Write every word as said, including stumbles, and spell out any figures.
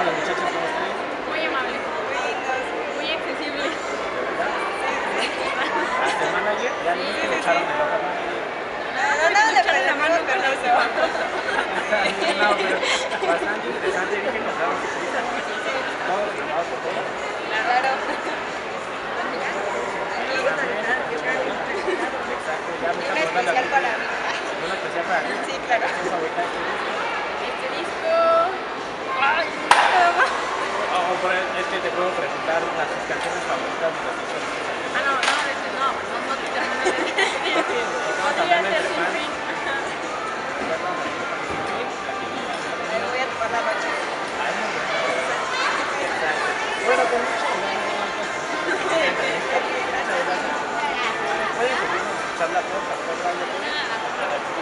los muchachos con ustedes? Muy amable, muy accesible. ¿De verdad? ¿Hasta el manager? ¿Ya Sí, le sí, sí. echaron el ojo al manager? No, no, le echaron la mano con eso. No, pero bastante interesante. Vi que compraron figuritas. Todos firmados por todos. Claro. Exacto, ya me Una está especial para mí. Una especial para mí. Sí, claro. ¿Quién fabrica este disco? Este disco... Ay, nada más. Oh, por el- es que te puedo preguntar las tus canciones favoritas de los discos. Ah, no, no, de hecho no, no, no te llaman de Estamos podría hablando ser entre sin fans. fin. Ajá. Ya vamos a ir con el fin, la que viene. Me voy a tomar la noche. Ay, no, no, no. Exacto. Bueno, con mucho Pueden seguirnos escuchar la porta, por radio.